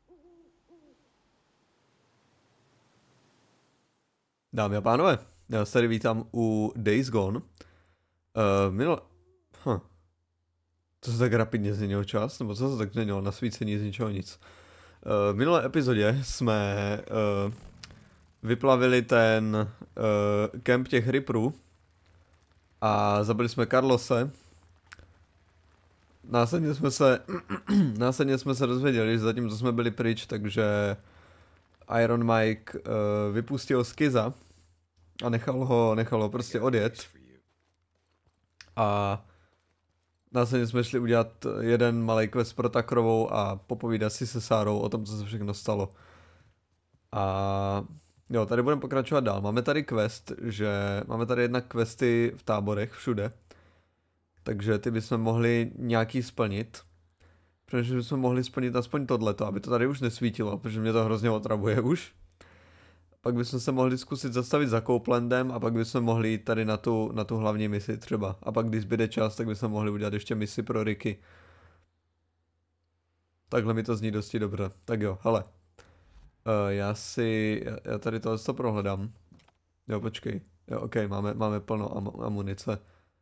Dámy a pánové, já se tady vítám u Days Gone. Minule... To se tak rapidně změnil čas, nebo co se tak změnilo? Nasvícení z ničeho nic. V minulé epizodě jsme vyplavili ten kemp těch Reaperů a zabili jsme Carlose. Následně jsme se dozvěděli, že zatímco jsme byli pryč, takže Iron Mike vypustil Skiza a nechal ho prostě odjet. A následně jsme šli udělat jeden malý quest pro Takrovou a popovídat si se Sárou o tom, co se všechno stalo. A jo, tady budeme pokračovat dál. Máme tady quest, že máme tady jednak questy v táborech všude. Takže ty bychom mohli nějaký splnit. Protože bychom mohli splnit aspoň tohleto, aby to tady už nesvítilo, protože mě to hrozně otravuje už. Pak bychom se mohli zkusit zastavit za Copelandem a pak bychom mohli jít tady na tu hlavní misi třeba. A pak když zbyde čas, tak bychom mohli udělat ještě misi pro Ricky. Takhle mi to zní dosti dobře. Tak jo, hele. Já tady tohle prohledám. Jo, počkej. Jo, ok, máme plno amunice.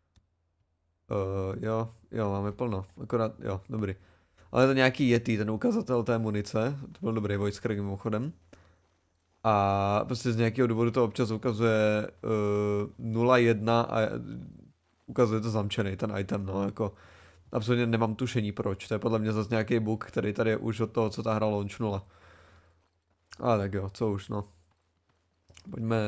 Jo, máme plno. Akorát, jo, dobrý. Ale to nějaký Yeti, ten ukazatel té munice. To byl dobrý voice crack mimochodem. A prostě z nějakého důvodu to občas ukazuje 0,1 a ukazuje to zamčený ten item, no, jako absolutně nemám tušení proč, to je podle mě zase nějaký bug, který tady je už od toho, co ta hra launchnula. Ale tak jo, co už, no. Pojďme...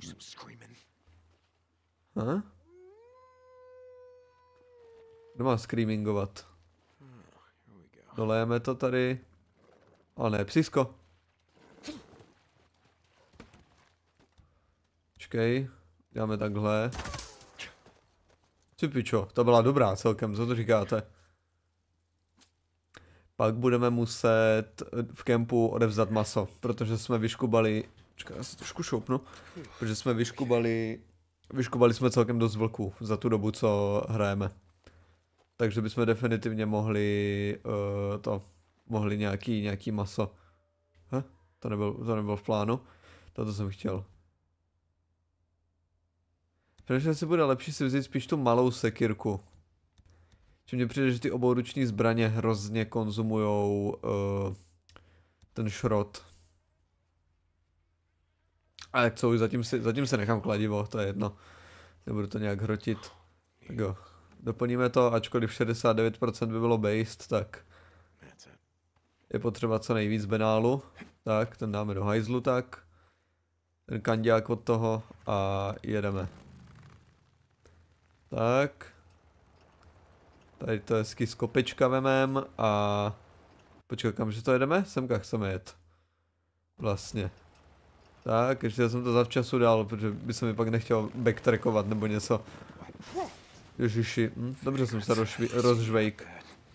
Kdo má screamingovat? Dolejeme to tady. Ale ne, psisko. Počkej, děláme takhle. Cipičo, to byla dobrá celkem, co to říkáte? Pak budeme muset v kempu odevzdat maso, protože jsme vyškubali... Počkej, já se trošku šoupnu. Protože jsme vyškubali jsme celkem dost vlků za tu dobu, co hrajeme. Takže bychom definitivně mohli mohli nějaký maso. To nebylo v plánu. Toto jsem chtěl. Protože si bude lepší si vzít spíš tu malou sekirku. Že mně přijde, že ty obouruční zbraně hrozně konzumujou ten šrot. A jak co, zatím se nechám kladivo, to je jedno. Nebudu to nějak hrotit. Tak jo. Doplníme to, ačkoliv 69% by bylo based, tak je potřeba co nejvíc benálu. Tak, ten dáme do hajzlu tak. Ten kandiák od toho a jedeme. Tak. Tady to hezky z kopečka vemem a... Počkej, kamže to jedeme? Semka chceme jet. Vlastně. Tak, ještě jsem to zavčasu dal, protože by se mi pak nechtěl backtrackovat nebo něco. Ježiši, dobře jsem se rozžvejk.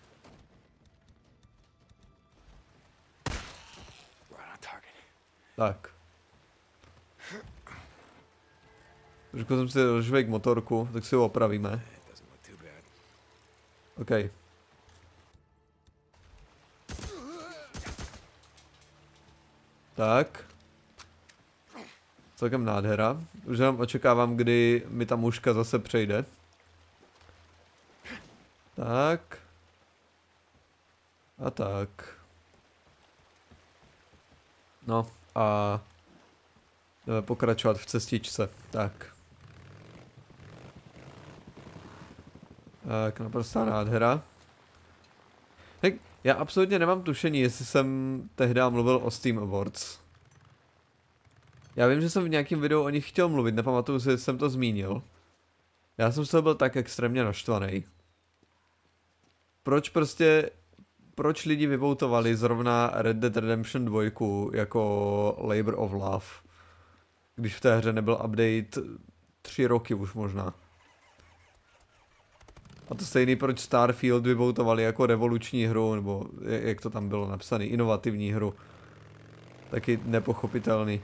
Tak. Trošku jsem si rozžvejk motorku, tak si ho opravíme. OK. Tak. Celkem nádhera. Už jenom očekávám, kdy mi ta mužka zase přejde. Tak. A tak. No a jdeme pokračovat v cestičce. Tak. Tak, naprostá nádhera. Tak, já absolutně nemám tušení, jestli jsem tehdy mluvil o Steam Awards. Já vím, že jsem v nějakém videu o nich chtěl mluvit, nepamatuju si, jestli jsem to zmínil. Já jsem z toho byl tak extrémně naštvaný. Proč lidi vyvoutovali zrovna Red Dead Redemption 2 jako Labor of Love? Když v té hře nebyl update 3 roky už možná. A to stejný, proč Starfield vyvoutovali jako revoluční hru, nebo jak to tam bylo napsané, inovativní hru. Taky nepochopitelný.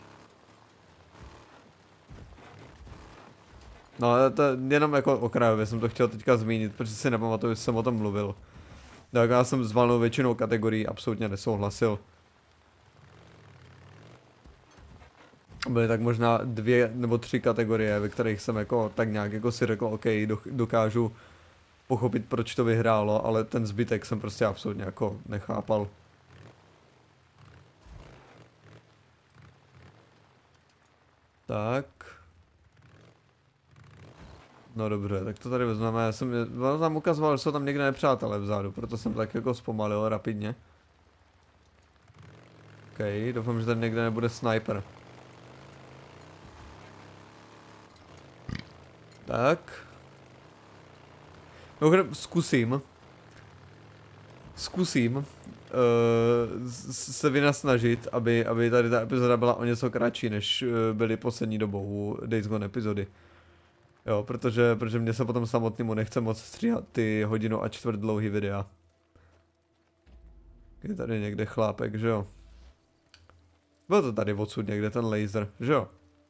No ale to jenom jako okrajově jsem to chtěl teďka zmínit, protože si nepamatuju, že jsem o tom mluvil. Tak já jsem s valnou většinou kategorií absolutně nesouhlasil. byly tak možná 2 nebo 3 kategorie, ve kterých jsem jako tak nějak jako si řekl, OK, dokážu pochopit, proč to vyhrálo, ale ten zbytek jsem prostě absolutně jako nechápal. Tak. No dobře, tak to tady vezmeme, já jsem tam ukazoval, že jsou tam někde nepřátelé vzadu, proto jsem tak jako zpomalil rapidně. OK, doufám, že tady někde nebude sniper. Tak. No, zkusím se vynasnažit, aby tady ta epizoda byla o něco kratší, než byly poslední dobou u Days Gone epizody. Jo, protože mě se potom samotnému nechce moc stříhat ty 1,25 hodiny dlouhý videa. Je tady někde chlápek, že jo? Byl to tady odsud někde ten laser, že jo?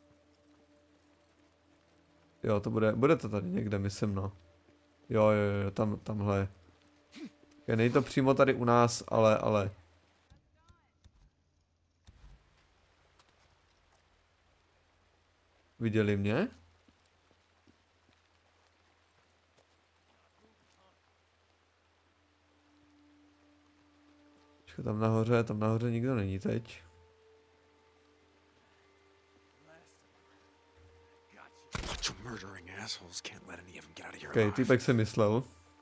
Jo, to bude to tady někde, myslím, no. Jo, tamhle. Není to přímo tady u nás, ale. Viděli mě? Tam nahoře nikdo není teď. Ok, týpek se myslel.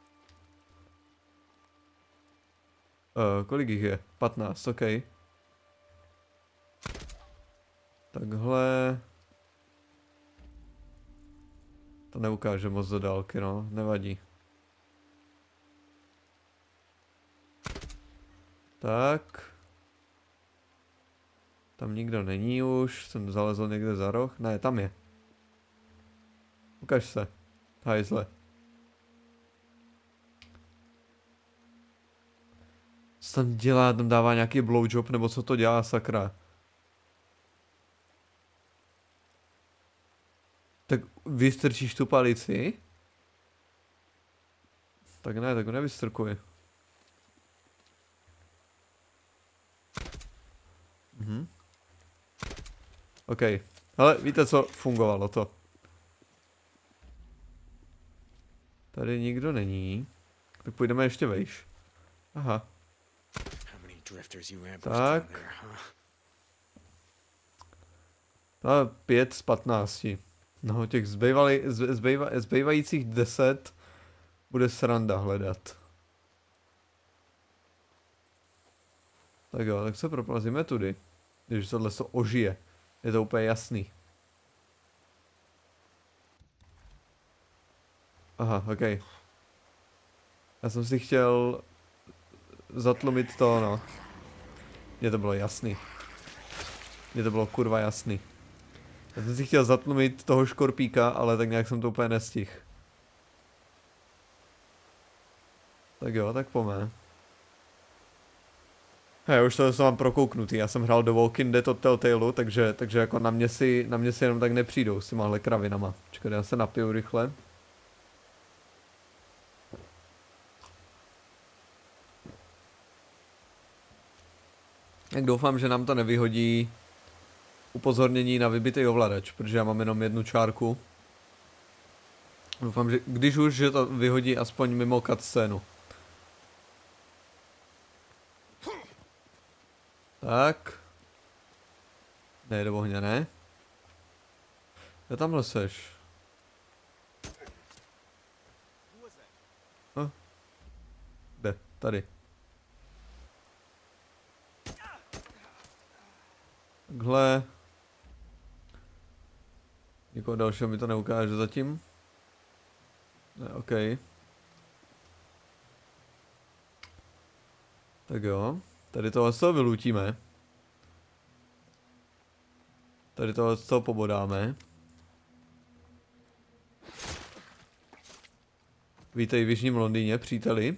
Kolik jich je? 15, ok. Takhle. To neukáže moc do dálky, no, nevadí. Tak. Tam nikdo není už, jsem zalezl někde za roh. Ne, tam je. Ukaž se. Hajzle. Co tam dělá? Tam dává nějaký blowjob, nebo co to dělá, sakra? Tak vystrčíš tu palici? Tak ne, tak ho nevystrkuj. OK. Ale víte co? Fungovalo to. Tady nikdo není. Tak půjdeme ještě vejš. Aha. Tak. To je 5 z 15. No, těch zbývajících 10 bude sranda hledat. Tak jo, tak se proplazíme tudy. Když tohle se ožije. Je to úplně jasný. Aha, OK. Já jsem si chtěl zatlumit to, no. Mně to bylo jasný. Mně to bylo kurva jasný. Já jsem si chtěl zatlumit toho škorpíka, ale tak nějak jsem to úplně nestihl. Tak jo, tak pojďme. Hej, už to mám prokouknutý, já jsem hrál do Walking Dead od Telltaleu, takže jako na mě si jenom tak nepřijdou s těmahle kravinama. Čekaj, já se napiju rychle. Tak doufám, že nám to nevyhodí upozornění na vybitý ovladač, protože já mám jenom jednu čárku. Doufám, že když už, že to vyhodí aspoň mimo cutscénu. Tak. Ne, do ohně, ne? Já tamhle seš. Kde? Tady. Takhle. Nikoho dalšího mi to neukáže zatím. Ne, OK. Tak jo. Tady tohle z toho vylutíme. Tady tohle z toho pobodáme. Vítej v Jižním Londýně, příteli.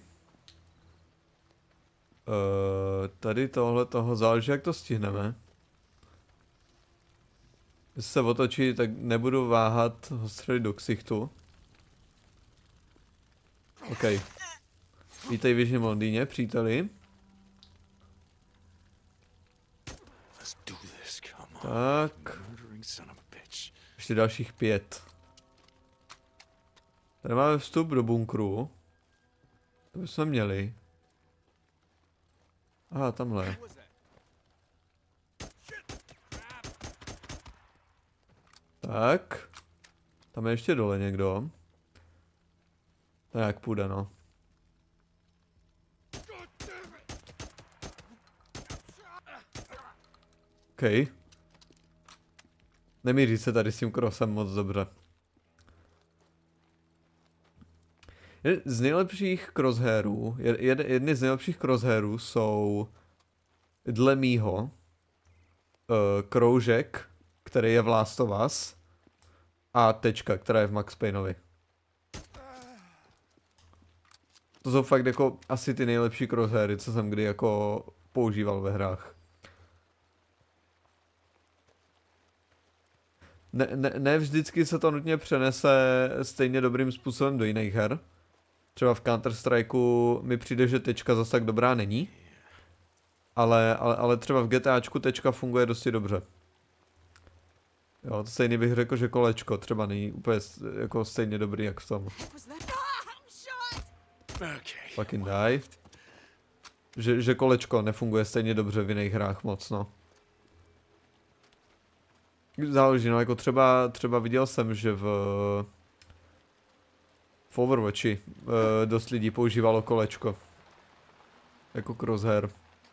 Tady tohle toho záleží, jak to stihneme. Když se otočí, tak nebudu váhat ho střelit do ksichtu. OK. Vítej v Jižním Londýně, příteli. Tak. Ještě dalších 5. Tady máme vstup do bunkru. To bychom měli. Aha, tamhle. Tak. Tam je ještě dole někdo. To jak půjde, no. OK. Nemíří se tady s tím krosem moc dobře. Z nejlepších crosshairů, jedny z nejlepších crosshairů jsou dle mýho kroužek, který je v Last of Us, a tečka, která je v Max Payneovi. To jsou fakt jako asi ty nejlepší crosshairy, co jsem kdy jako používal ve hrách. Ne vždycky se to nutně přenese stejně dobrým způsobem do jiných her. Třeba v Counter-Strikeu mi přijde, že tečka zase tak dobrá není. Ale třeba v GTAčku tečka funguje dosti dobře. Jo, to stejně bych řekl, že kolečko třeba není úplně jako stejně dobrý jak v tom. Fucking die. Že kolečko nefunguje stejně dobře v jiných hrách moc, no. Záleží, no, jako třeba viděl jsem, že v Overwatchi dost lidí používalo kolečko. Jako crosshair.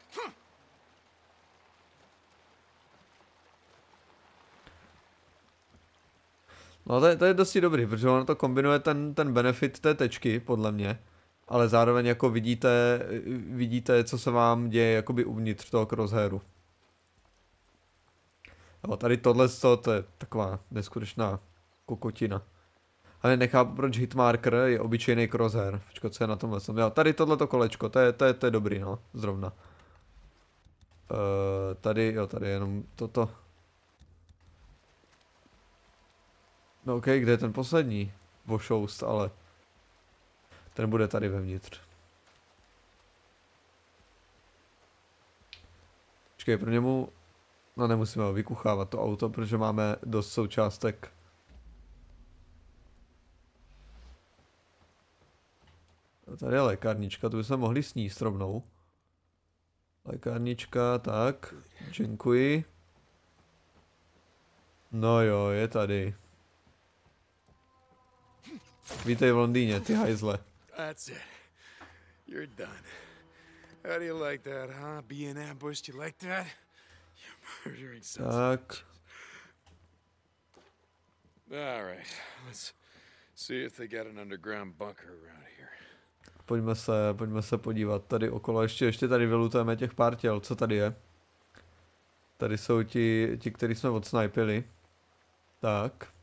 No to je dosti dobrý, protože ono to kombinuje ten benefit té tečky, podle mě. Ale zároveň jako vidíte, co se vám děje jakoby uvnitř toho crosshairu. No, tady tohle to je taková neskutečná kokotina. Ale nechápu, proč hitmarker je obyčejný crosshair. Počko, co je na tomhle? Jo, tady tohleto kolečko, to je dobrý, no, zrovna. Tady je jenom toto. No ok, kde je ten poslední? Vošoust, ale ten bude tady vevnitř. Počkej, pro němu... No nemusíme ho vykuchávat to auto, protože máme dost součástek. Tady je lékárnička, tu bychom mohli sníst rovnou. Lékárnička, tak, děkuji. No jo, je tady. Vítej v Londýně, ty hajzle. That's it. You're done. How do you like that, huh? Being ambushed, you like that? You're murdering sons of bitches. All right, let's see if they got an underground bunker around here. Pojďme se podívat tady okolo, ještě tady vylutujeme těch pár těl, co tady je. Tady jsou ti kteří jsme odsnipili. Tak.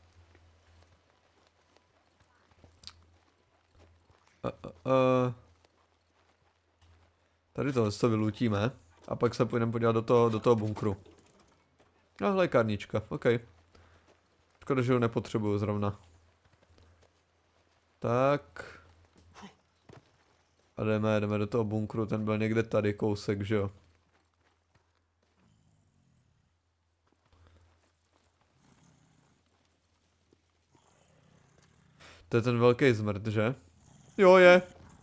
Tady tohle to vylutíme a pak se půjdeme podívat do toho bunkru. No, lékárnička, ok. Škoda, že ho nepotřebuju zrovna. Tak. A jdeme do toho bunkru, ten byl někde tady kousek, že jo. To je ten velký zmrt, že? Jo, je.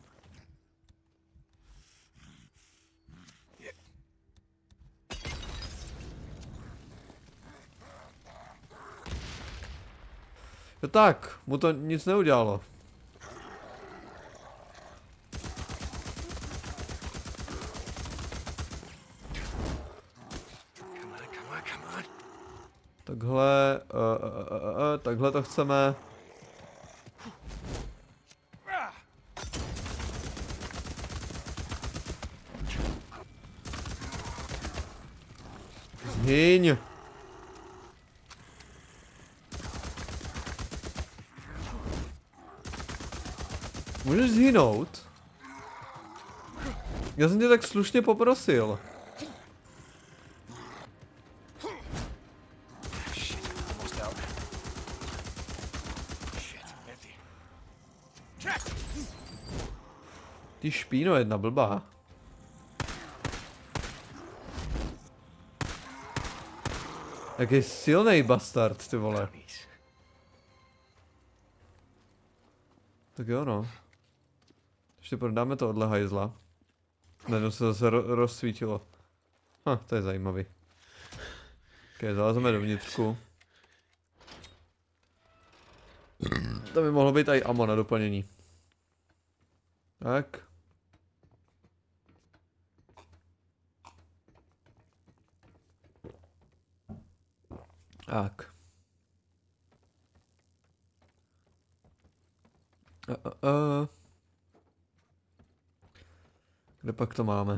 No tak, mu to nic neudělalo. Takhle to chceme. Zhyň. Můžeš zhynout? Já jsem tě tak slušně poprosil. Ty špíno, jedna blbá. Jaký silnej bastard, ty vole. Tak jo no. Ještě prodáme to odle hajzla. Najednou se zase rozsvítilo. To je zajímavý. Ok, zalezeme dovnitřku. To by mohlo být i ammo na doplnění. Tak. Tak. Kde pak to máme?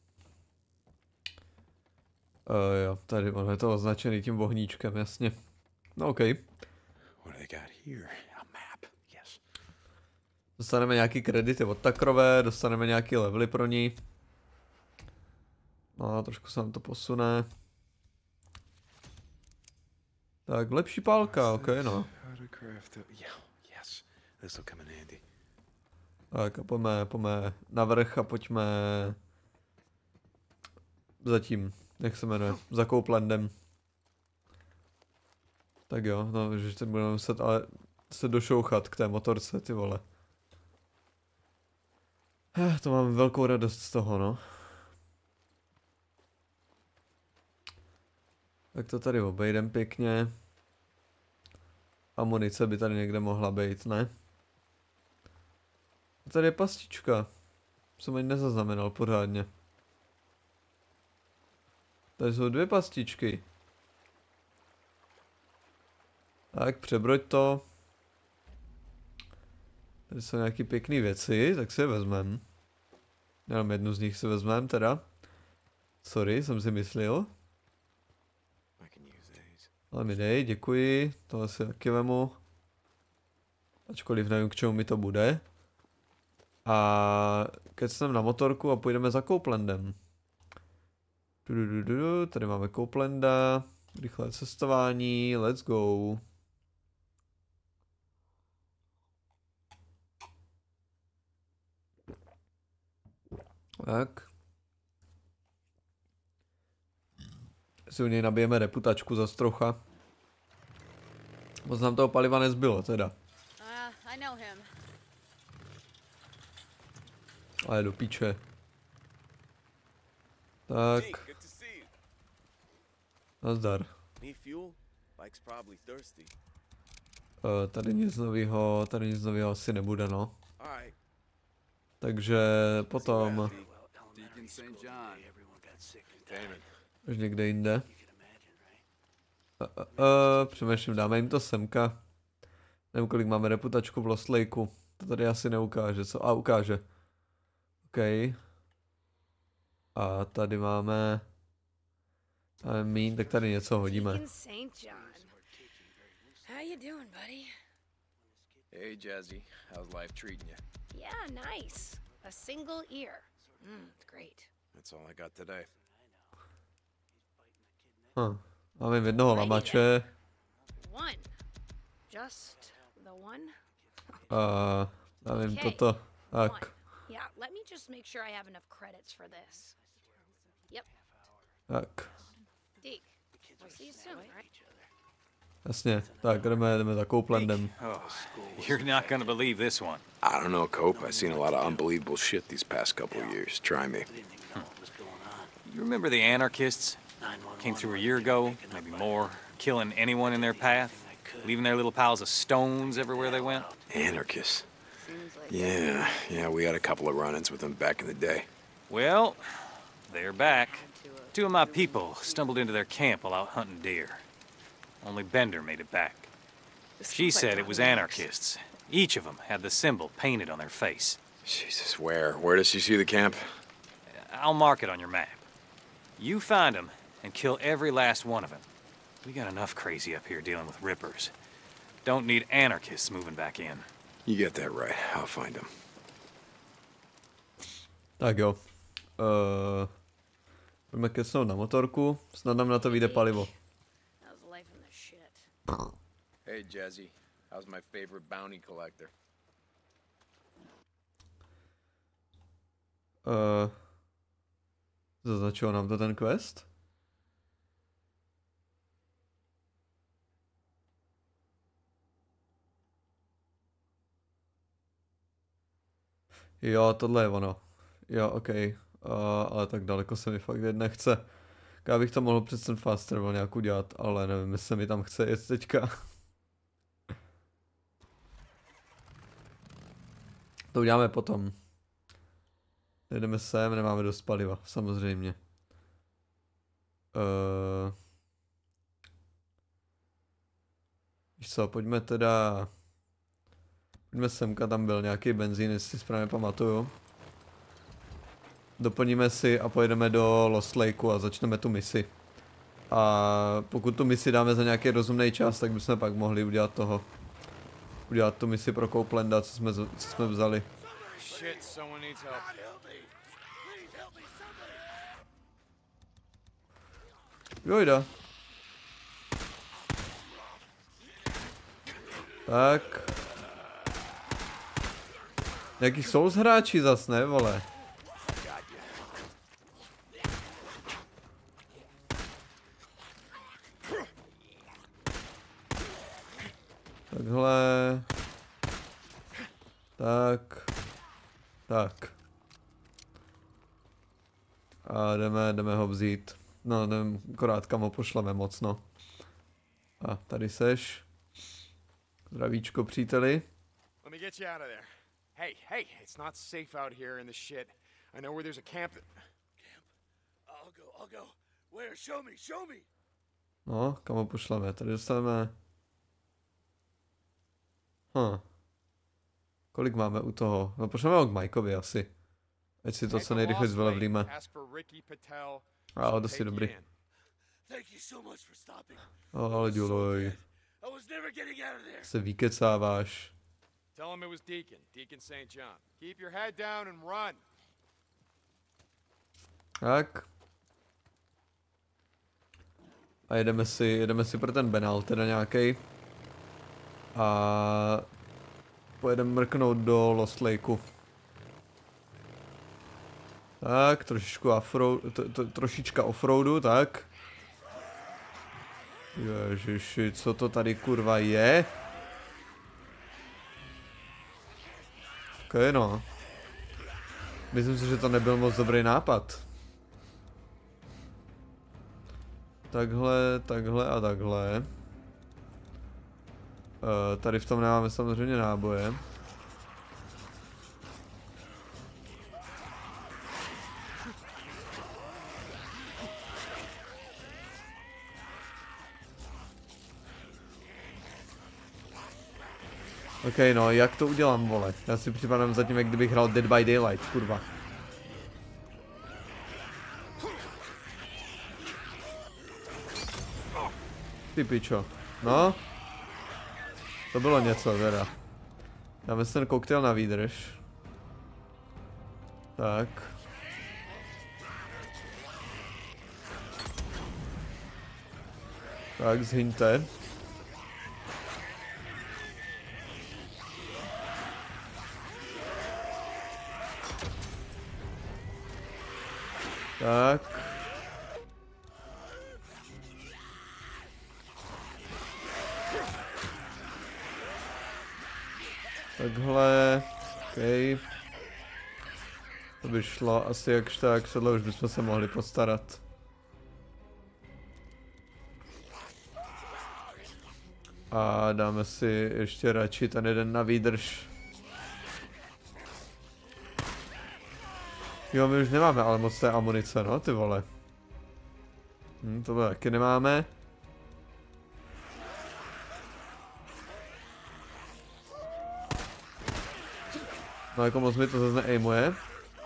Jo, tady máme to označený tím vohníčkem, jasně. No ok. Dostaneme nějaký kredity od Takrové, dostaneme nějaký levely pro ní. No, trošku se nám to posune. Tak, lepší pálka, ok, no. Tak a pojďme navrch a pojďme zatím, jak se jmenuje, za Copelandem. Tak jo, no, že teď budeme muset ale se došouchat k té motorce, ty vole. To mám velkou radost z toho, no. Tak to tady obejdem pěkně. Amunice by tady někde mohla být, ne? A tady je pastička. Jsem ani nezaznamenal pořádně. Tady jsou 2 pastičky. Tak, přebroď to. Tady jsou nějaký pěkný věci, tak si je vezmem. Jenom jednu z nich si vezmem teda. Sorry, jsem si myslel. Ale mi dej, děkuji. Tohle si taky vemu. Ačkoliv nevím, k čemu mi to bude. A kecnem na motorku a půjdeme za Copelandem. Tady máme Copelanda. Rychlé cestování, let's go. Tak. Si u něj nabijeme reputačku za trocha. Moc nám toho paliva nezbylo teda. Ale do píče. Tak. Nazdar. Tady nic nového asi nebude, no. Takže potom... Už někde jinde. Přemýšlím, dáme jim to semka. Nevím, kolik máme reputačku v Lost Lakeu. To tady asi neukáže, co? A ukáže. OK. A tady máme... mín, tak tady něco hodíme. Hey Jazzy, how's life treating you? Yeah, nice. A single ear. It's great. That's all I got today. Máme jednoho lamače. One. Just the one? Nevím, toto. Tak. Yeah, let me just make sure I have enough credits for this. Yep. Tak. Deke, we'll see you soon, right? Jasně, tak jdeme za Copelandem. Oh, you're not gonna believe this one. I don't know, Cope. I've seen a lot of unbelievable shit these past couple of years. Try me. You remember the anarchists? Came through a year ago, maybe more, killing anyone in their path, leaving their little piles of stones everywhere they went? Anarchists. Yeah, we had a couple of run-ins with them back in the day. Well, they're back. 2 of my people stumbled into their camp while out hunting deer. Only Bender made it back. She said it was anarchists. Each of them had the symbol painted on their face. Jesus, where? Where does she see the camp? I'll mark it on your map. You find them and kill every last one of them. We got enough crazy up here dealing with rippers. Don't need anarchists moving back in. You get that right. I'll find them. Tak jo. Pojďme kecnout na motorku, snad nám na to vyjde palivo. Hey Jazzy, how's my favorite bounty collector? Zaznačilo nám to ten quest? Jo, tohle je ono. Jo, ok. Ale tak daleko se mi fakt jet nechce. Já bych to mohl přes ten fast travel nějak udělat, ale nevím, jestli se mi tam chce jet teďka. To uděláme potom. Jdeme sem, nemáme dost paliva, samozřejmě. Víš co, pojďme teda... Pojďme semka, tam byl nějaký benzín, jestli si správně pamatuju. Doplníme si a pojedeme do Lost Lakeu a začneme tu misi. A pokud tu misi dáme za nějaký rozumný čas, tak bychom pak mohli udělat toho. Udělat tu misi pro Coplanda, co jsme vzali. Shit, someone needs help. Jojda. Tak. Nějaký Souls hráči zas, ne, vole? Takhle. Tak. Tak. A jdeme ho vzít. No, nevím, akorát kam ho pošleme moc, no. A tady seš. Zdravíčko, příteli. Let me get you out of there. Hey, it's not safe out here in the shit. I know where there's a camp that... Camp? I'll go. Where? Show me. No, kam ho pošleme? Tady dostaneme... Kolik máme u toho? No, pošleme ho k Mikeovi asi. Ať si to co nejrychleji zvylevlíme. A dosti dobrý. Thank you so much for stopping. Ale dělej. I was never getting out of there. Se vykecáváš. Tell him it was Deacon St. John. Keep your head down and run. Tak. A jedeme si pro ten Benal teda nějaký. A pojedeme mrknout do Lost Lakeu. Tak, trošičku trošička offroadu, tak. Ježiši, co to tady kurva je? Ok, no. Myslím si, že to nebyl moc dobrý nápad. Takhle a takhle. Tady v tom nemáme samozřejmě náboje. Ok, no, jak to udělám, vole? Já si připadám zatím, jak kdybych hrál Dead by Daylight, kurva. Ty pičo. No. To bylo něco, teda. Dáme si ten koktejl na výdrž. Tak. Tak, zhyňte. Tak. Takhle. OK. To by šlo asi jakž tak, tohle už bychom se mohli postarat. A dáme si ještě radši ten jeden na výdrž. Jo, my už nemáme ale moc té amunice, no, ty vole. Tohle taky nemáme. No, jako moc mi to zase neaimuje.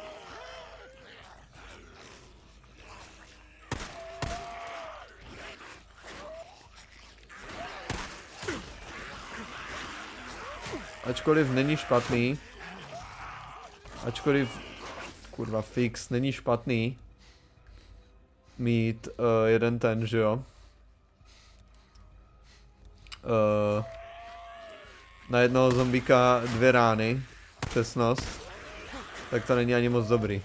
Ačkoliv není špatný. Kurva, fix, není špatný mít jeden ten, že jo? Na jednoho zombíka 2 rány, přesnost, tak to není ani moc dobrý.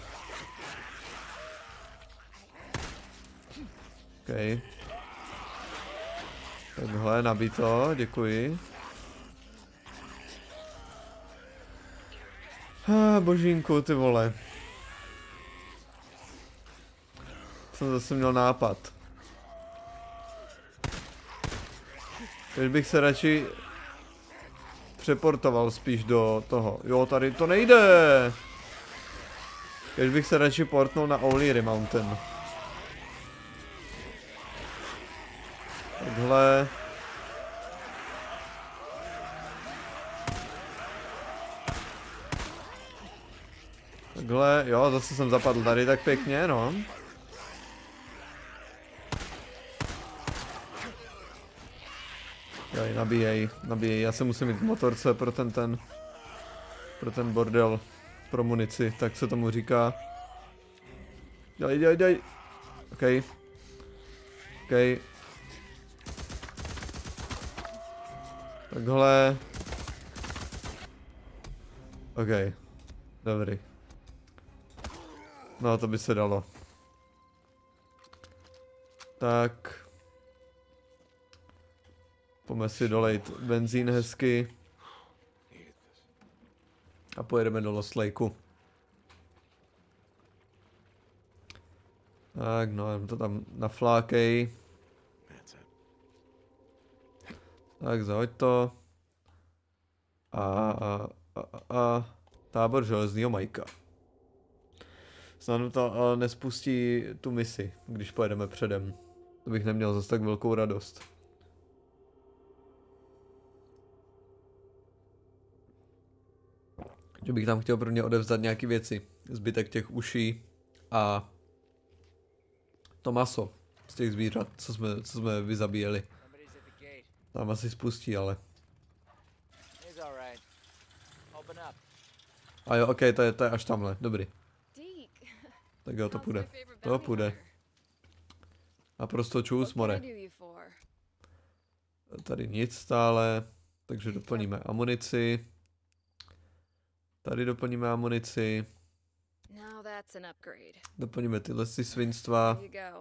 OK. Takhle, nabito, děkuji. Božínku, ty vole. Jsem zase měl nápad. Teď bych se radši přeportoval spíš do toho. Jo, tady to nejde. Když bych se radši portnul na O'Leary Mountain. Takhle. Takhle, jo, zase jsem zapadl tady tak pěkně, no. Jaj, nabíjej, já se musím jít k motorce pro pro ten bordel, pro munici, tak se tomu říká. Dělej. OK. Takhle. OK. Dobrý. No, to by se dalo. Tak. Pojďme si dolejt benzín hezky. A pojedeme do Lost Lakeu. Tak, no, jen to tam naflákej. Tak, zahoď to. A tábor železného Majka. Snad to ale nespustí tu misi, když pojedeme předem. To bych neměl zase tak velkou radost. Že bych tam chtěl pro ně odevzdat nějaký věci. Zbytek těch uší a to maso z těch zvířat, co jsme vyzabíjeli. Tam asi spustí, ale. A jo, ok, to je až tamhle, dobrý. Tak jo, to půjde. To půjde. A prostě čus, more. Tady nic stále, takže doplníme amunici. Tady doplníme amunici. Doplníme tyhle svinstva.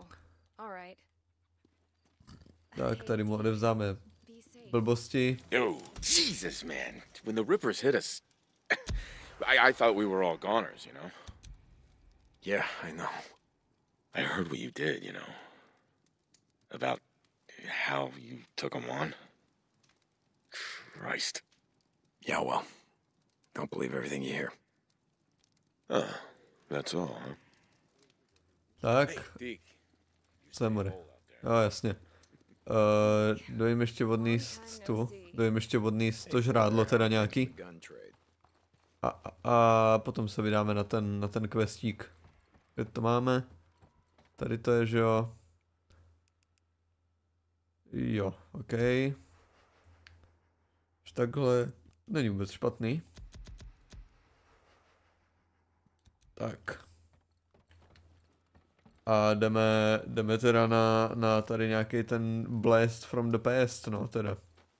Tak, tady mu odevzdáme blbosti. Yo, Jesus, man. When the Rippers hit us, I thought we were all goners, you know? Yeah, I know. I heard what you did, you know? About how you took them on. Christ. Yeah, well, don't believe everything you hear. That's all, huh? Tak. Co je more? Jo, jasně. Dojím ještě vodný to žrádlo teda nějaký. A potom se vydáme na ten questík. Kde to máme? Tady to je, že jo? Jo, ok. Už takhle není vůbec špatný. Tak. A jdeme teda na tady nějaký ten blast from the past, no teda.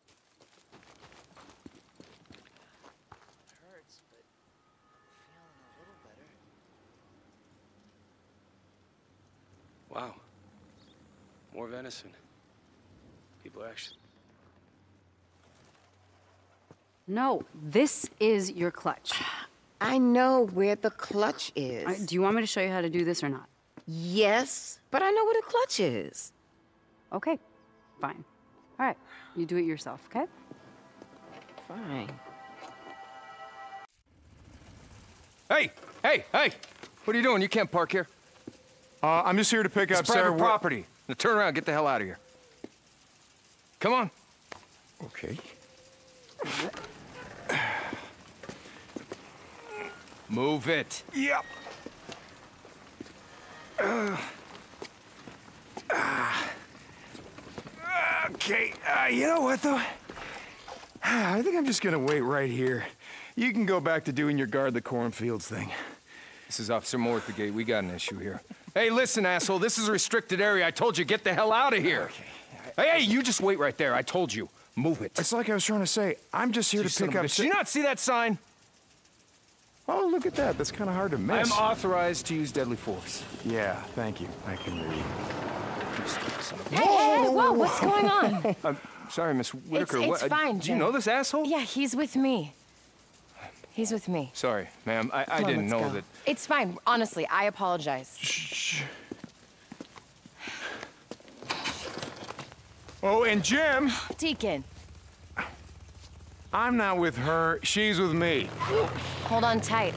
Wow. More venison. People actually... No, this is your clutch. I know where the clutch is. Do you want me to show you how to do this or not? Yes, but I know where the clutch is. Okay, fine. All right, you do it yourself, okay? Fine. Hey! What are you doing? You can't park here. I'm just here to pick up Sarah. Private property. Now turn around, get the hell out of here. Come on. Okay. Move it. Yep. Okay, you know what, though? I think I'm just gonna wait right here. You can go back to doing your guard the cornfields thing. This is Officer Moore at the gate. We got an issue here. Hey, listen, asshole. This is a restricted area. I told you, get the hell out of here. Okay. Hey, you just wait right there. I told you. Move it. It's like I was trying to say. I'm just here to pick up... Did you not see that sign? Oh, look at that. That's kind of hard to miss. I'm authorized to use deadly force. Yeah, thank you. I can read. Hey, whoa, what's going on? I'm sorry, Miss Whitaker. It's fine, Do you know this asshole? Yeah, he's with me. He's with me. Sorry, ma'am. I Come on, didn't let's know go. that... It's fine. Honestly, I apologize. Shh. Oh, and Jim! Deacon. I'm not with her. She's with me. Hold on tight.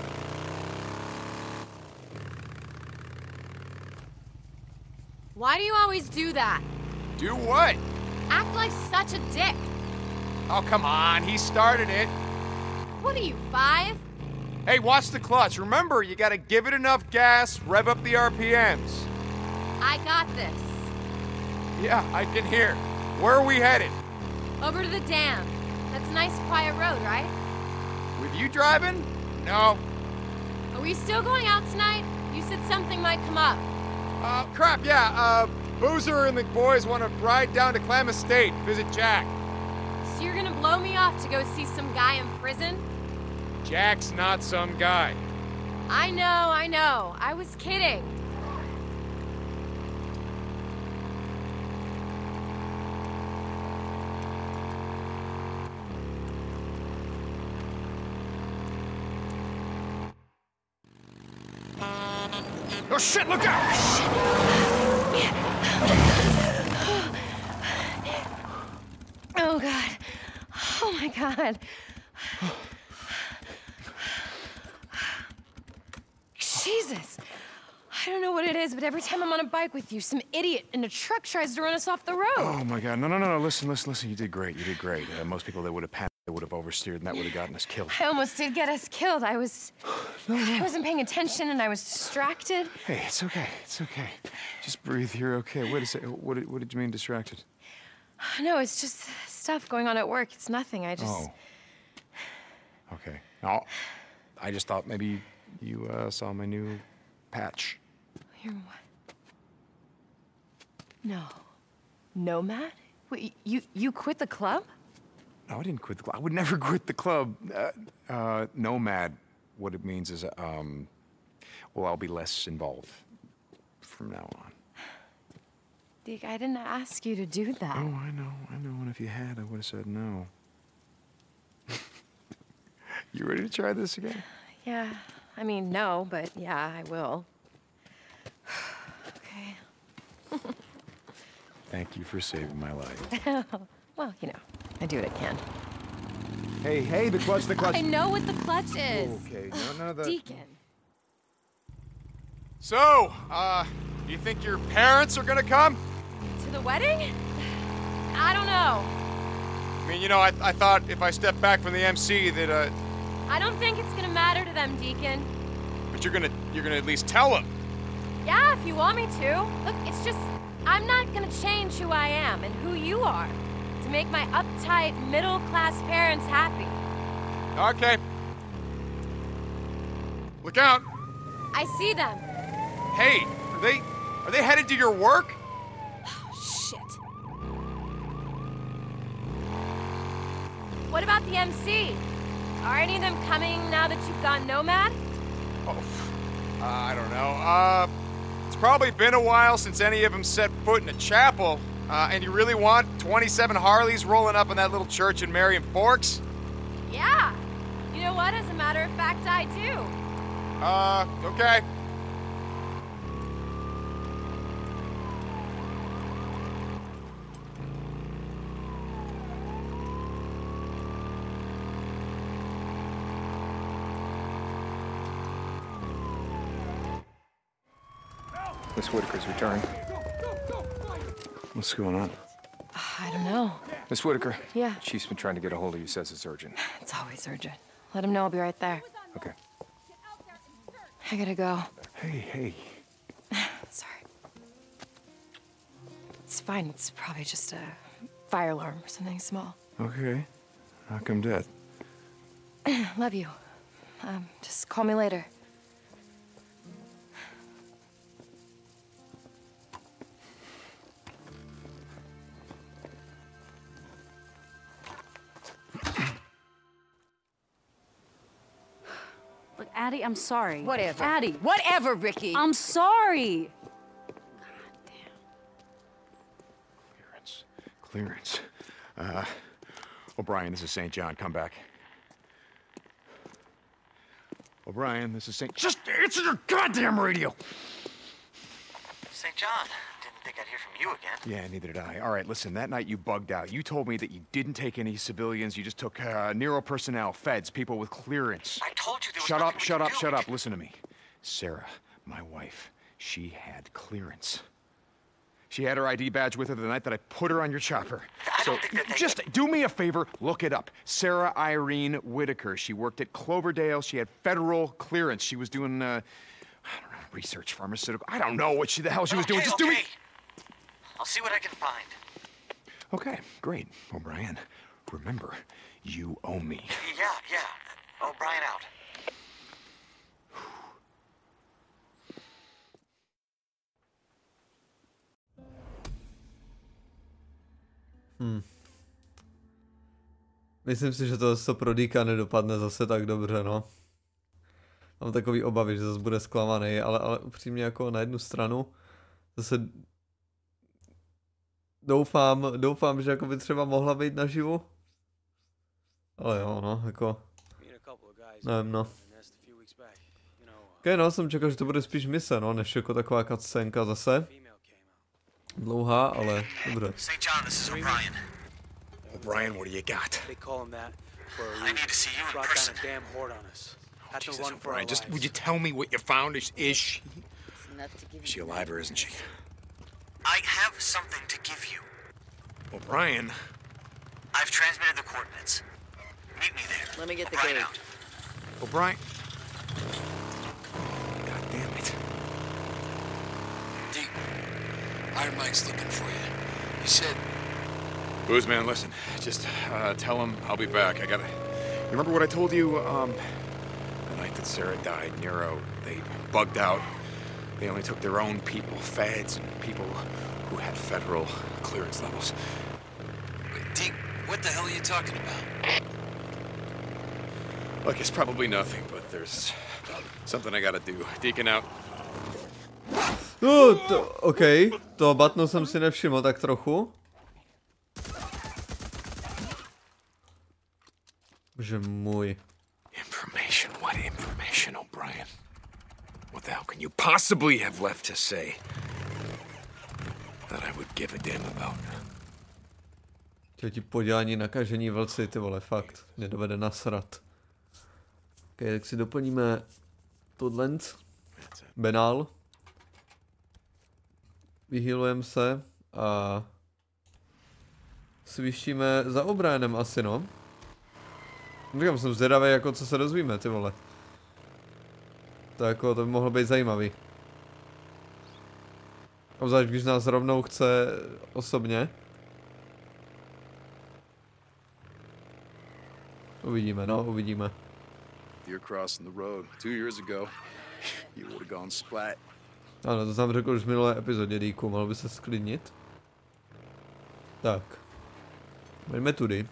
Why do you always do that? Do what? Act like such a dick. Oh, come on. He started it. What are you, 5? Hey, watch the clutch. Remember, you gotta give it enough gas, rev up the RPMs. I got this. Yeah, I can hear. Where are we headed? Over to the dam. That's a nice, quiet road, right? With you driving? No. Are we still going out tonight? You said something might come up. Crap, yeah. Boozer and the boys want to ride down to Klamath State, visit Jack. So you're gonna blow me off to go see some guy in prison? Jack's not some guy. I know. I was kidding. Oh, shit, look out! Oh, God. Oh, my God. Jesus. I don't know what it is, but every time I'm on a bike with you, some idiot in a truck tries to run us off the road. Oh, my God. No. Listen. You did great. Most people, they would have panicked. They would have oversteered, and that would have gotten us killed. I almost did get us killed. I wasn't paying attention, and I was distracted. Hey, it's okay. Just breathe. You're okay. Wait a second. What did you mean distracted? No, it's just stuff going on at work. It's nothing. I just... Oh. Okay. No, I just thought maybe you saw my new patch. Your what? No. Nomad? Wait, you quit the club? No, I didn't quit the club. I would never quit the club. Nomad, what it means is, well, I'll be less involved from now on. Dick, I didn't ask you to do that. Oh, I know. And if you had, I would have said no. You ready to try this again? Yeah. I mean, no, but yeah, I will. Okay. Thank you for saving my life. Well, you know, I do what I can. Hey, the clutch. I know what the clutch is. Okay, no, Deacon. So, you think your parents are gonna come? To the wedding? I don't know. I mean, you know, I thought if I stepped back from the MC that, I don't think it's gonna matter to them, Deacon. but you're gonna at least tell them. Yeah, if you want me to. Look, it's just, I'm not gonna change who I am and who you are to make my uptight, middle-class parents happy. Okay. Look out. I see them. Hey, are they headed to your work? Shit. What about the MC? Are any of them coming now that you've gone Nomad? Oh, I don't know. It's probably been a while since any of them set foot in a chapel. And you really want 27 Harleys rolling up in that little church in Marion Forks? Yeah. You know what? As a matter of fact, I do. Okay. Miss Whitaker's returning. What's going on? I don't know. Miss Whitaker. Yeah. Chief's been trying to get a hold of you, says it's urgent. It's always urgent. Let him know I'll be right there. Okay. I gotta go. Hey. Sorry. It's fine. It's probably just a fire alarm or something small. Okay. How come dead? Love you. Just call me later. Look, Addie, I'm sorry. Whatever. Addie. Whatever, Ricky. I'm sorry. Clearance. O'Brien, this is St. John. Come back. O'Brien, this is St. Just answer your goddamn radio! St. John, didn't think I'd hear from you again. Yeah, neither did I. All right, listen, that night you bugged out. You told me that you didn't take any civilians, you just took Nero personnel, feds, people with clearance. I told you there was Shut up, nothing we shut could up, do. shut up. Listen to me. Sarah, my wife, she had clearance. She had her ID badge with her the night that I put her on your chopper. I don't think that they... Just do me a favor, look it up. Sarah Irene Whitaker. She worked at Cloverdale. She had federal clearance. She was doing, I don't know, research, pharmaceutical. I don't know what the hell she was doing. Just do me... I'll see what I can find. Okay, great. O'Brien, remember, you owe me. Yeah. O'Brien out. Myslím si, že to pro Deacona nedopadne zase tak dobře, no. Mám takový obavy, že zase bude zklamaný, ale upřímně jako na jednu stranu zase doufám, že jako by třeba mohla být naživu. Ale jo, no, jako nevím, no. Okay, no, jsem čekal, že to bude spíš mise, no, než jako taková cutscenka zase. Dlouhá, ale dobře. St. John, this is O'Brien. O'Brien, what do you got? They call him that for a reason. I need to see you in person. Brought down a damn horde on us. Had to run for our lives. Just would you tell me what you found? Is she alive or isn't she? I have something to give you. O'Brien. I've transmitted the coordinates. Meet me there. Let me get the gate out. O'Brien. God damn it. Deke, Iron Mike's looking for you. He said... Booze, man, listen. Just tell him I'll be back. You remember what I told you? The night that Sarah died, Nero, they bugged out. They only took their own people, feds, and people who had federal clearance levels. Wait, Deke, what the hell are you talking about? Look, it's probably nothing, but there's something I gotta do. Deacon out. Okej, to batnu jsem si nevšiml tak trochu. Bože můj. Information? What information, O'Brien? What the hell can you possibly have left to say that I would give a damn about? Chtěl ti podělání nakažení vlci, ty vole, fakt. Mě dovede nasrat. Ok, tak si doplníme tohle. Benál. Vyhýlujeme se a svištíme za O'Brienem asi, no. Říkám, jsem zvědavý, jako co se dozvíme, ty vole. To by mohlo být zajímavý. Obzvlášť, když nás rovnou chce osobně. Uvidíme, no, uvidíme. You're crossing the road 2 years ago. You would have gone splat. Ano, to jsem řekl už v minulé epizodě, Díku, mohl by se sklidnit. Tak. Jdeme tudy.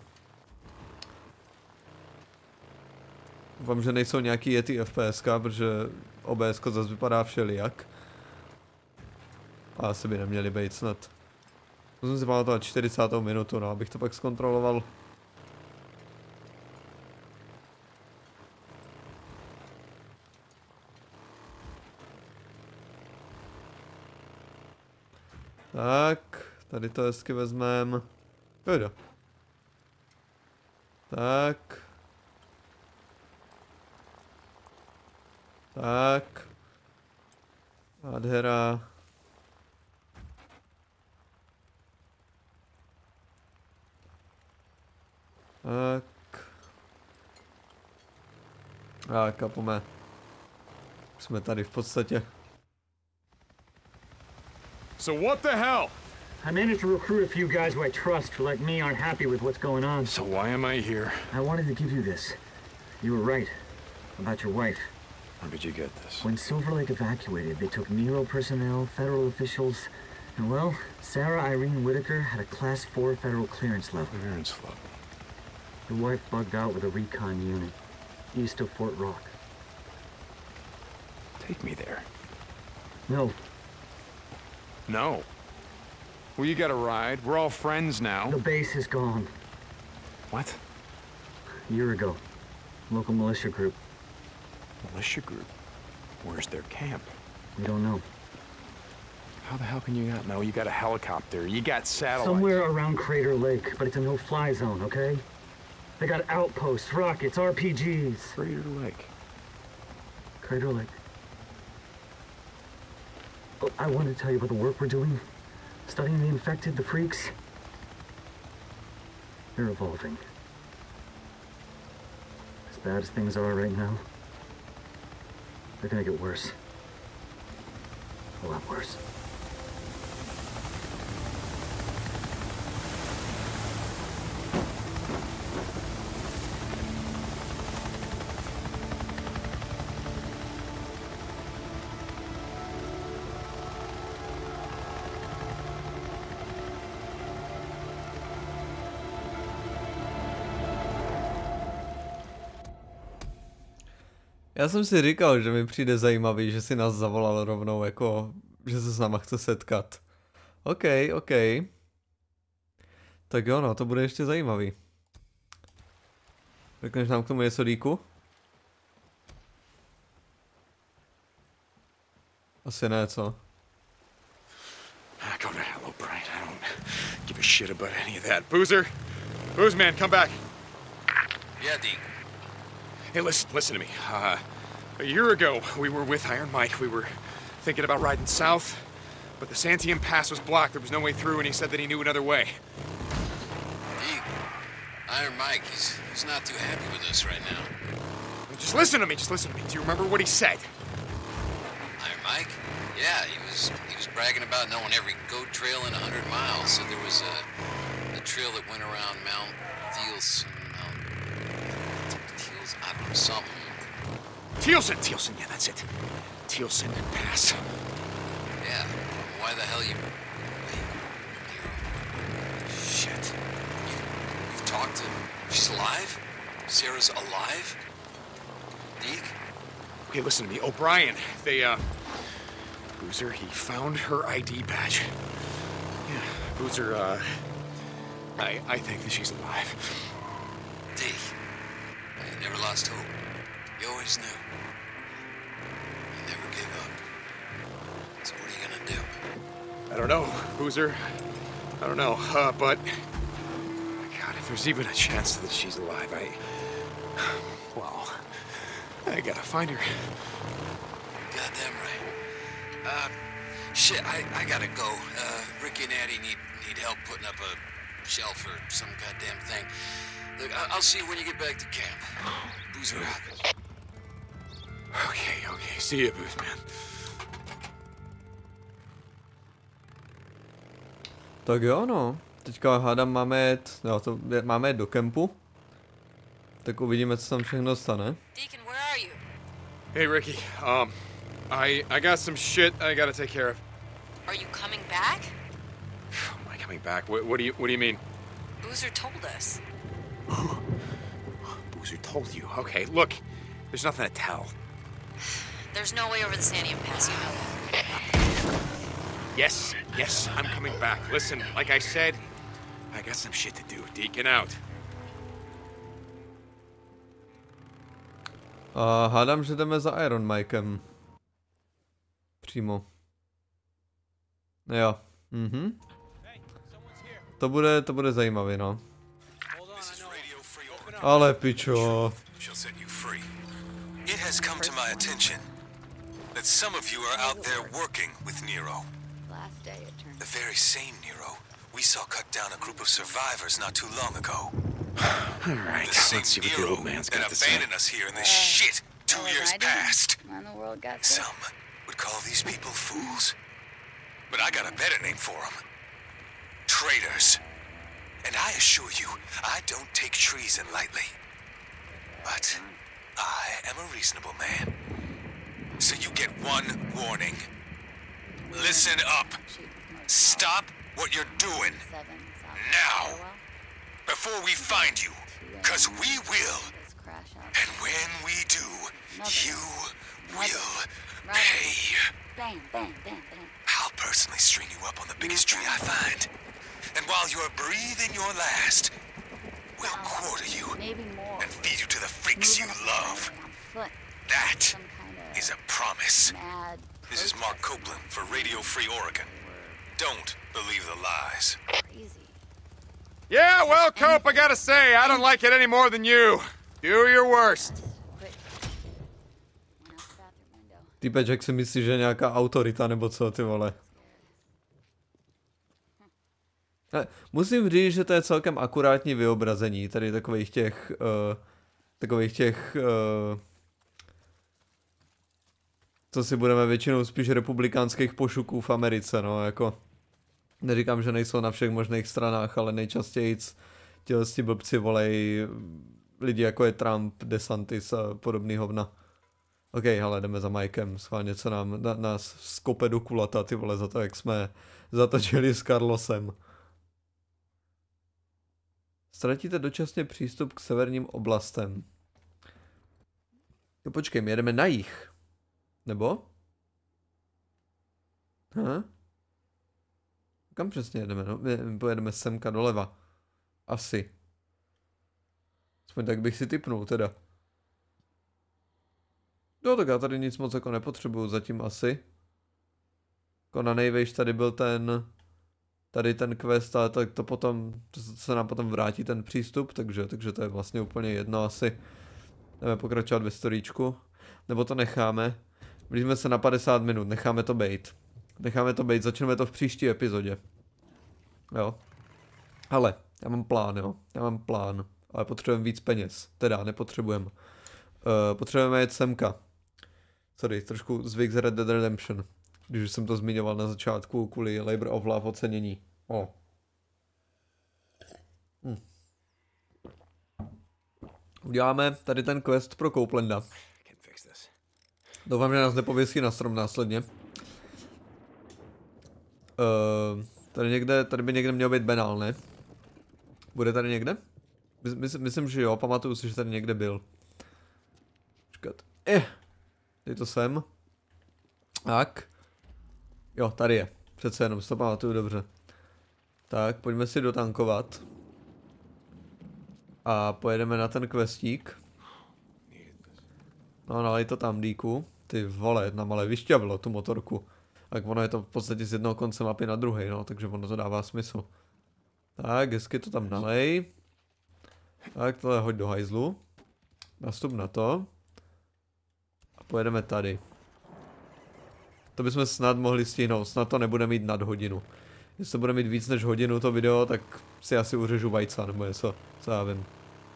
Doufám, že nejsou nějaký Yeti FPSK, protože OBS zase vypadá všelijak. A asi by neměli být snad. Musím si pamatovat 40. minutu, no, abych to pak zkontroloval. Tak, tady to hezky vezmeme. Jde. Tak. Tak. Nádhera. Tak. A kapome. Jsme tady v podstatě. So what the hell? I managed to recruit a few guys who I trust who, like me, aren't happy with what's going on. So why am I here? I wanted to give you this. You were right about your wife. Where did you get this? When Silver Lake evacuated, they took Nero personnel, federal officials, and well, Sarah Irene Whitaker had a Class 4 federal clearance level. Clearance level. Your wife bugged out with a recon unit, east of Fort Rock. Take me there. No. No. Well, you got a ride. We're all friends now. The base is gone. What? A year ago. Local militia group. Militia group. Where's their camp? We don't know. How the hell can you not know? You got a helicopter, you got satellites. Somewhere around Crater Lake, but it's a no-fly zone, okay? They got outposts, rockets, RPGs. Crater Lake. Crater Lake. Oh, I wanted to tell you about the work we're doing. Studying the infected, the freaks. They're evolving. As bad as things are right now, they're gonna get worse. A lot worse. Já jsem si říkal, že mi přijde zajímavý, že si nás zavolal rovnou, jako, že se s náma chce setkat. OK. Tak jo, no, to bude ještě zajímavý. Řekneš nám k tomu něco, Díku? Asi ne, co? Go to hell, O'Brien. I don't give a shit about any of that. Boozer? Booze man, come back. Yeah, Deke. Hey, listen to me. A year ago, we were with Iron Mike. We were thinking about riding south, but the Santiam Pass was blocked. There was no way through, and he said that he knew another way. Deke, Iron Mike, he's not too happy with us right now. Just listen to me. Do you remember what he said? Iron Mike? Yeah, he was bragging about knowing every goat trail in 100 miles. Said there was a trail that went around Mount Thielsen. I don't know, something. Thielsen, yeah, that's it. Thielsen Pass. Yeah, why the hell you... Shit. You've talked to... She's alive? Sarah's alive? Deke? Okay, listen to me. O'Brien, Boozer, he found her ID badge. Yeah, Boozer, I think that she's alive. Deke. You never lost hope. You always knew. You never gave up. So what are you gonna do? I don't know, Boozer. I don't know, but... God, if there's even a chance that she's alive, well, I gotta find her. Goddamn right. Shit, I gotta go. Ricky and Addie need help putting up a shelf or some goddamn thing. Look, I'll see you when you get back to camp. Boozer out. Okay. See you, Booze man. Tak jo, no. Teďka hádám máme jet do kempu. Tak uvidíme, co tam všechno stane. Deacon, where are you? Hey, Ricky. I got some shit I gotta take care of. Are you coming back? Am I coming back? What do you mean? Boozer told us. Boozer told you. Okay, look. There's nothing to tell. There's no way over the Santiam Pass, you know that. Yes, I'm coming back. Listen, like I said, I got some shit to do. Deacon out. Hádám, že jdeme za Iron Mikem. Přímo. Jo. To bude zajímavý, no. Ale pičo. It has come to my attention that some of you are out there working with Nero. The very same Nero we saw cut down a group of survivors not too long ago. All right, let's see what the old man's got to say. Abandoned us here in this shit 2 years past. And the world got Some would call these people fools, but I got a better name for them. Traitors. And I assure you, I don't take treason lightly. But I am a reasonable man. So you get one warning. Listen up. Stop what you're doing. Now. Before we find you. 'Cause we will. And when we do, you will pay. I'll personally string you up on the biggest tree I find. And while you're breathing your last, we'll quarter you and feed you to the freaks you love. That is a promise. This is Mark Copeland for Radio Free Oregon. Don't believe the lies. Yeah, well, Cope, I gotta say, I don't like it any more than you. Do your worst. Týpeček si myslí, že je nějaká autorita nebo co, ty vole. Musím říct, že to je celkem akurátní vyobrazení tady takových těch co si budeme většinou spíš republikánských pošuků v Americe, no, jako neříkám, že nejsou na všech možných stranách, ale nejčastěji tělesti blbci volej lidi jako je Trump, DeSantis a podobný hovna. OK, ale jdeme za Mikem, schválně co nás skope do kulata, ty vole, za to, jak jsme zatočili s Carlosem. Ztratíte dočasně přístup k severním oblastem. Jo, počkej, my jedeme na jih. Nebo? Kam přesně jedeme? No, my pojedeme semka doleva. Asi. Aspoň tak bych si tipnul teda. No tak já tady nic moc jako nepotřebuju zatím asi. Jako na nejvejš tady byl ten quest, ale tak to se nám potom vrátí ten přístup, takže to je vlastně úplně jedno asi. Jdeme pokračovat ve storíčku. Nebo to necháme. Blížíme se na 50 minut, necháme to bejt. Začneme to v příští epizodě. Jo. Ale, já mám plán, ale potřebujeme víc peněz. Teda, nepotřebujeme. Potřebujeme jet semka. Sorry, trošku zvyk z Red Dead Redemption. Když už jsem to zmiňoval na začátku kvůli Labor of Love ocenění. Uděláme tady ten quest pro Copelanda. Doufám, že nás nepověsí na strom následně. Tady by někde měl být Benal, ne? Bude tady někde? Myslím, že jo, pamatuju si, že tady někde byl. Počkat. Dej to sem. Tak. Jo, tady je. Přece jenom si to pamatuju dobře. Tak, pojďme si dotankovat. A pojedeme na ten questík. No, nalej to tam, díku. Ty vole, nám ale vyšťavilo tu motorku. Tak ono je to v podstatě z jednoho konce mapy na druhý, no, takže ono to dává smysl. Tak, hezky to tam nalej. Tak, tohle hoď do hajzlu. Nastup na to. A pojedeme tady. To bychom snad mohli stihnout, snad to nebude mít nad hodinu. Jestli to bude mít víc než hodinu to video, tak si asi uřežu vajca, nebo něco, co já vím.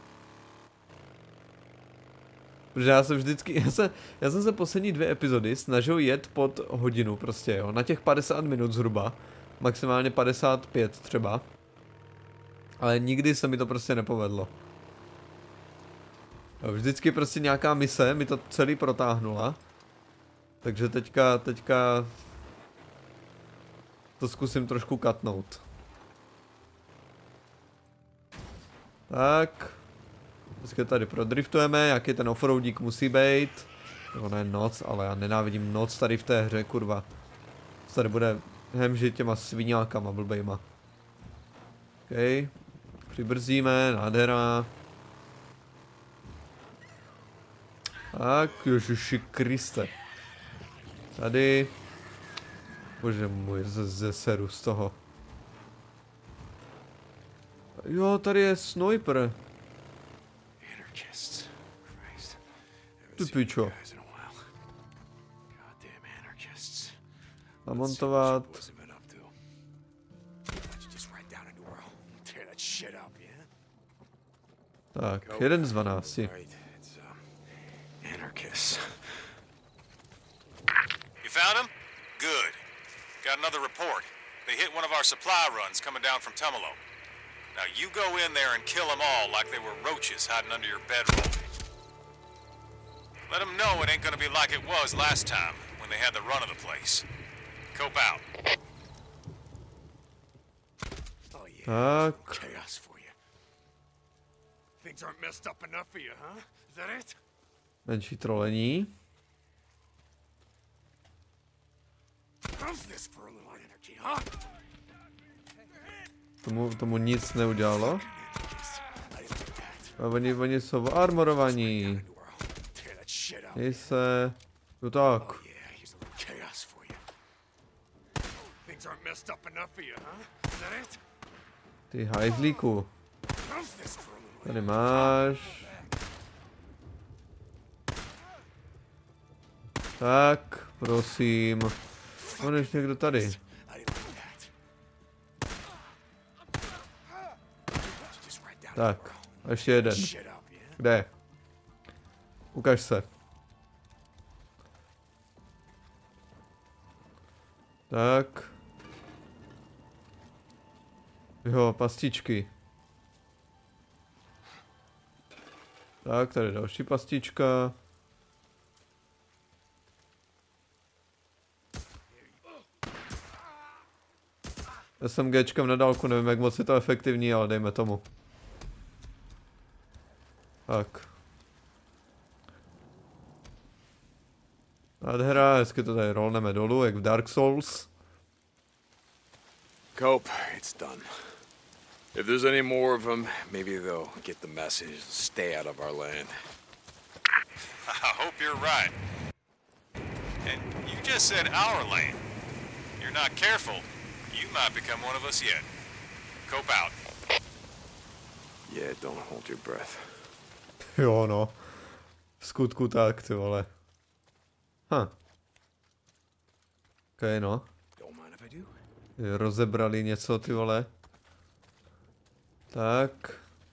Protože já jsem vždycky, já jsem se poslední 2 epizody snažil jet pod hodinu prostě, jo, na těch 50 minut zhruba, maximálně 55 třeba. Ale nikdy se mi to prostě nepovedlo. Jo, vždycky prostě nějaká mise mi to celý protáhnula. Takže teďka to zkusím trošku katnout. Tak. Dneska tady prodriftujeme, jaký ten offroadík musí být. To ne noc, ale já nenávidím noc tady v té hře, kurva. Tady bude hemžit těma sviňákama blbejma. OK. Přibrzdíme, nádhera. Tak, Ježiši Kriste. Tady. Bože můj, ze seru z toho. Jo, tady je sniper. Ty pičo. Namontovat. Tak, 1 z 12. You found him? Good. Got another report. They hit one of our supply runs coming down from Tumalo. Now you go in there and kill them all like they were roaches hiding under your bedroll. Let them know it ain't gonna be like it was last time when they had the run of the place. Cope out. Oh yeah. Tak. Chaos for you. Things aren't messed up enough for you, huh? Is that it? Menší trolení. How's this for a little energy, huh? Tomu nic neudělalo. A oni jsou armorovaní. Měj se. No tak. Ty hajzlíku. Tady máš. Tak, prosím. On ještě někdo tady. Tak, a ještě jeden. Kde? Ukaž se. Tak. Jo, pastičky. Tak, tady další pastička. SMGčkem na dálku, nevím jak moc je to efektivní, ale dejme tomu. Tak. Nádhera, hezky to tady rolneme dolů, jak v Dark Souls. Cope, it's done. If there's any more of them, maybe they'll get the message, stay out of our land. I hope you're right. And you just said our land. You're not careful, you might become one of us yet. Cope out. Yeah, don't hold your breath. Jo no. V skutku tak, ty vole. Okay, no. Rozebrali něco, ty vole. Tak.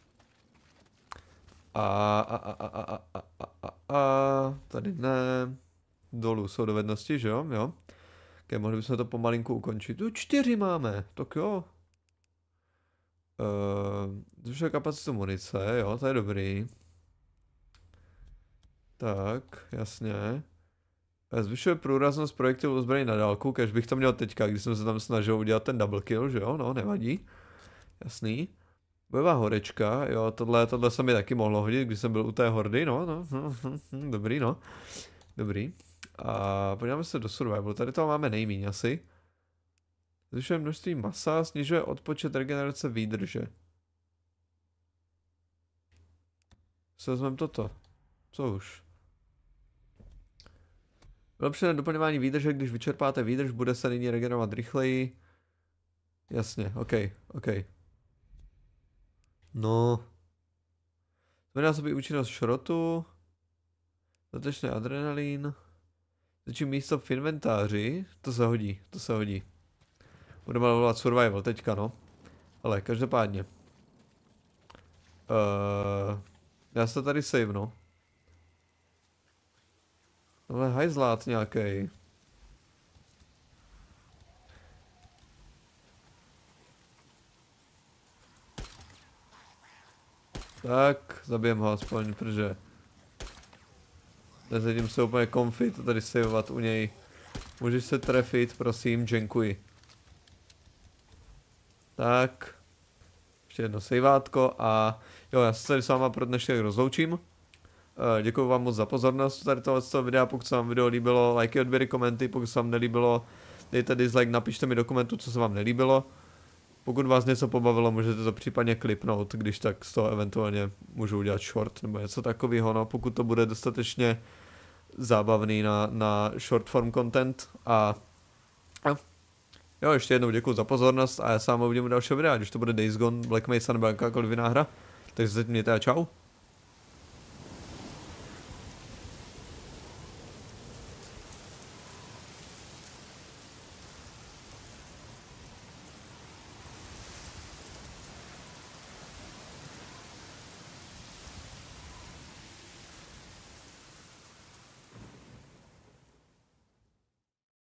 Tady ne. Dolů jsou dovednosti, že jo? Jo. Okay, mohli bychom to pomalinku ukončit. Tu 4 máme, tak jo. Zvyšuje kapacitu munice, jo, to je dobrý. Tak, jasně. Zvyšuje průraznost projektilů zbraní na dálku, kež bych to měl teďka, když jsem se tam snažil udělat ten double kill, že jo, no, nevadí. Jasný. Bojová horečka, jo, tohle se mi taky mohlo hodit, když jsem byl u té hordy, no, dobrý, no. Dobrý. A podíváme se do survivalu, tady toho máme nejméně asi. Zvyšuje množství masa, snižuje odpočet regenerace výdrže. Co vezmeme toto? Co už? Vylepšené doplňování výdrže, když vyčerpáte výdrž, bude se nyní regenerovat rychleji. Jasně, ok. No. Zvedá se by účinnost šrotu. Zatečný adrenalin. Začí místo v inventáři. To se hodí. Budeme levelovat survival teďka, no. Ale každopádně. Já se tady savenu. Ale hajzlát nějakej. Tak, zabijem ho aspoň, protože nezadím se úplně comfy to tady saveovat u něj. Můžeš se trefit, prosím, děkuji. Tak. Ještě jedno savátko a jo, já se tady s váma pro dnešek rozloučím. Děkuji vám moc za pozornost tady tohoto videa, pokud se vám video líbilo, lajky, odběry, komenty, pokud se vám nelíbilo, dejte dislike, napište mi do komentu, co se vám nelíbilo. Pokud vás něco pobavilo, můžete to případně klipnout, když tak z toho eventuálně můžu udělat short nebo něco takového, no, pokud to bude dostatečně zábavný na short form content a jo, ještě jednou děkuji za pozornost a já se vám uvidím u dalšího videa, když to bude Days Gone, Black Mesa nebo jakákoliv jiná hra, takže se mějte a čau.